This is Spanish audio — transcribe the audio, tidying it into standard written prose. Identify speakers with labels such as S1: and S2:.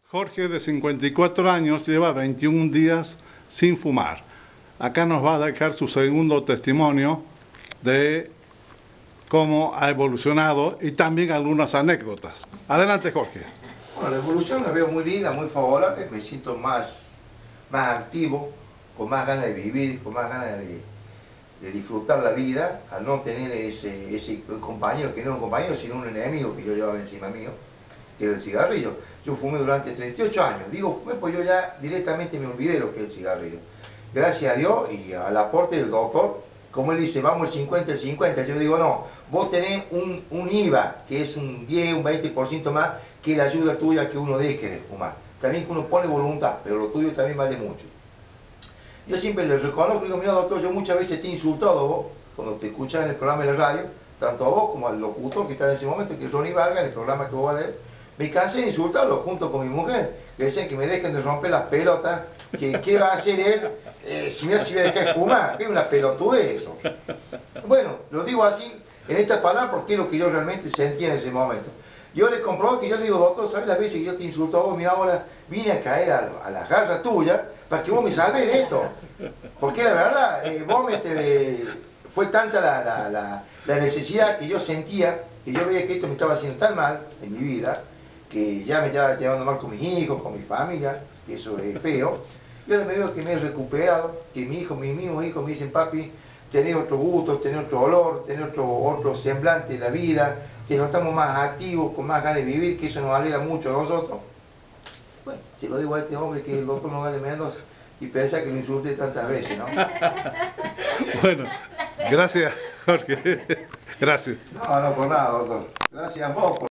S1: Jorge, de 54 años, lleva 21 días sin fumar. Acá nos va a dejar su segundo testimonio de cómo ha evolucionado y también algunas anécdotas. Adelante, Jorge.
S2: Bueno, la evolución la veo muy linda, muy favorable. Me siento más activo, con más ganas de vivir, con más ganas de disfrutar la vida, al no tener ese compañero, que no es un compañero, sino un enemigo que yo llevaba encima mío, que era el cigarrillo. Yo fumé durante 38 años. Digo, fumé, pues yo ya directamente me olvidé lo que es el cigarrillo. Gracias a Dios y al aporte del doctor, como él dice, vamos el 50, el 50. Yo digo, no, vos tenés un IVA, que es un 10, un 20% más, que la ayuda tuya a que uno deje de fumar. También que uno pone voluntad, pero lo tuyo también vale mucho. Yo siempre le reconozco, digo, mira doctor, yo muchas veces te he insultado a vos, cuando te escuchas en el programa de la radio, tanto a vos como al locutor que está en ese momento, que es Ronnie Vargas, en el programa que vos vas a ver, me cansé de insultarlo junto con mi mujer, que decían que me dejen de romper las pelotas, que qué va a hacer él si me voy a dejar de fumar, es una pelotudez eso. Bueno, lo digo así, en estas palabras, porque es lo que yo realmente sentía en ese momento. Yo le comprobé que yo le digo, doctor, ¿sabes las veces que yo te insulto a vos? Mira, ahora vine a caer a la garra tuya para que vos me salves de esto. Porque la verdad, fue tanta la necesidad que yo sentía, que yo veía que esto me estaba haciendo tan mal en mi vida, que ya me estaba llevando mal con mis hijos, con mi familia, que eso es feo. Y ahora me veo que me he recuperado, que mis mismos hijos me dicen, papi, tenés otro gusto, tenés otro olor, tenés otro semblante de la vida, que no estamos más activos, con más ganas de vivir, que eso nos alegra mucho a nosotros. Bueno, se lo digo a este hombre que es el doctor Nogales Mendoza, y piensa que lo insulté tantas veces, ¿no?
S1: Bueno, gracias, Jorge. Gracias.
S2: No, por nada, doctor. Gracias a vos.